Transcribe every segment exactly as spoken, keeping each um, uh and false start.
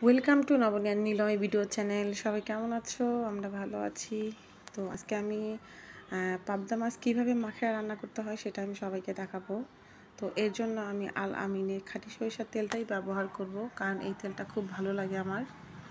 Welcome to নবনিয়ার Niloy video channel. সবাই কেমন আছো? আমরা ভালো আছি। তো আজকে আমি পাবদা মাছ কীভাবে মাখিয়ে রান্না করতে হয় সেটা আমি সবাইকে দেখাবো। তো এর জন্য আমি আল আমিনের খাঁটি সরিষার তেলটাই ব্যবহার করব, কারণ এই তেলটা খুব ভালো লাগে আমার।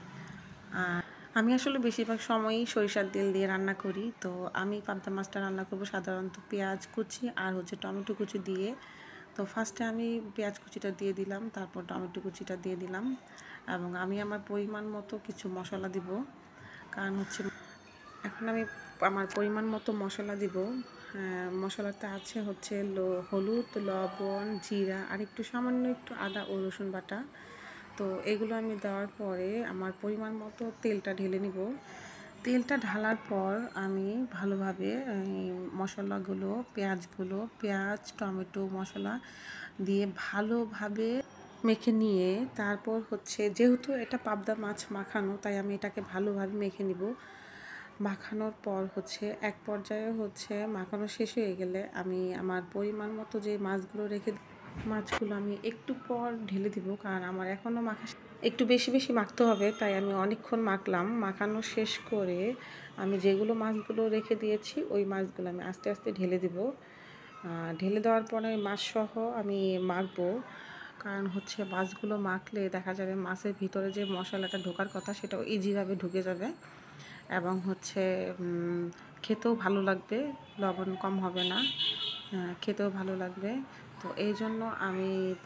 আর আমি আসলে বেশিরভাগ সময়ই সরিষার তেল দিয়ে রান্না করি। তো আমি পাবদা মাছটা রান্না করব সাধারণত পেঁয়াজ কুচি আর হচ্ছে টমেটো কুচি দিয়ে। তো ফার্স্টে আমি পেঁয়াজ কুচিটা দিয়ে দিলাম, তারপর টমেটো কুচিটা দিয়ে দিলাম এবং আমি আমার পরিমাণ মতো কিছু মশলা দিব। কারণ হচ্ছে এখন আমি আমার পরিমাণ মতো মশলা দিব। মশলাতে আছে হচ্ছে হলুদ, লবণ, জিরা আর একটু সামান্য একটু আদা ও রসুন বাটা। তো এগুলো আমি দেওয়ার পরে আমার পরিমাণ মতো তেলটা ঢেলে নিব। তেলটা ঢালার পর আমি ভালোভাবে মশলাগুলো পেঁয়াজগুলো পেঁয়াজ টমেটো মশলা দিয়ে ভালোভাবে মেখে নিয়ে তারপর হচ্ছে, যেহেতু এটা পাবদা মাছ মাখানো, তাই আমি এটাকে ভালোভাবে মেখে নিব। মাখানোর পর হচ্ছে এক পর্যায়ে হচ্ছে মাখানো শেষ হয়ে গেলে আমি আমার পরিমাণ মতো যে মাছগুলো রেখে মাছগুলো আমি একটু পর ঢেলে দিব, কারণ আমার এখনও মাখা একটু বেশি বেশি মাখতে হবে, তাই আমি অনেকক্ষণ মাখলাম। মাখানো শেষ করে আমি যেগুলো মাছগুলো রেখে দিয়েছি ওই মাছগুলো আমি আস্তে আস্তে ঢেলে দিব। ঢেলে দেওয়ার পরে মাছসহ আমি মাখবো, কারণ হচ্ছে মাছগুলো মাখলে দেখা যাবে মাছের ভিতরে যে মশলাটা ঢোকার কথা সেটাও ইজিভাবে ঢুকে যাবে এবং হচ্ছে খেতেও ভালো লাগবে, লবণ কম হবে না, খেতেও ভালো লাগবে। তো এই জন্য আমি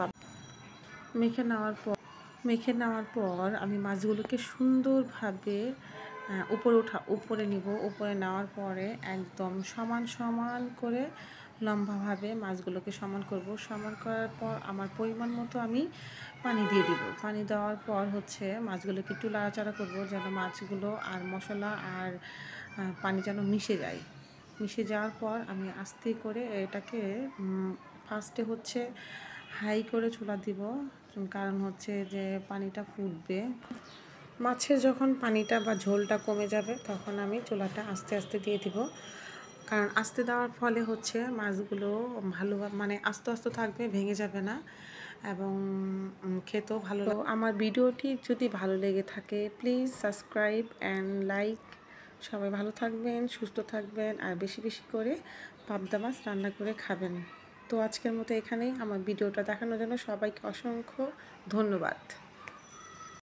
মেখে নেওয়ার পর মেখে নেওয়ার পর আমি মাছগুলোকে সুন্দরভাবে উপরে উঠা উপরে নিব। উপরে নেওয়ার পরে একদম সমান সমান করে লম্বাভাবে মাছগুলোকে সমান করব। সমান করার পর আমার পরিমাণ মতো আমি পানি দিয়ে দিব। পানি দেওয়ার পর হচ্ছে মাছগুলোকে একটু নাড়াচাড়া করব, যেন মাছগুলো আর মশলা আর পানি যেন মিশে যায়। মিশে যাওয়ার পর আমি আস্তে করে এটাকে ফার্স্টে হচ্ছে হাই করে চুলা দিব, কারণ হচ্ছে যে পানিটা ফুটবে। মাছের যখন পানিটা বা ঝোলটা কমে যাবে তখন আমি চুলাটা আস্তে আস্তে দিয়ে দিব, কারণ আস্তে দেওয়ার ফলে হচ্ছে মাছগুলো ভালো মানে আস্তে আস্তে থাকবে, ভেঙে যাবে না এবং খেতেও ভালো। আমার ভিডিওটি যদি ভালো লেগে থাকে প্লিজ সাবস্ক্রাইব অ্যান্ড লাইক। সবাই ভালো থাকবেন, সুস্থ থাকবেন আর বেশি বেশি করে পাবদা মাছ রান্না করে খাবেন। তো আজকের মতো এখানেই। আমার ভিডিওটা দেখানোর জন্য সবাইকে অসংখ্য ধন্যবাদ।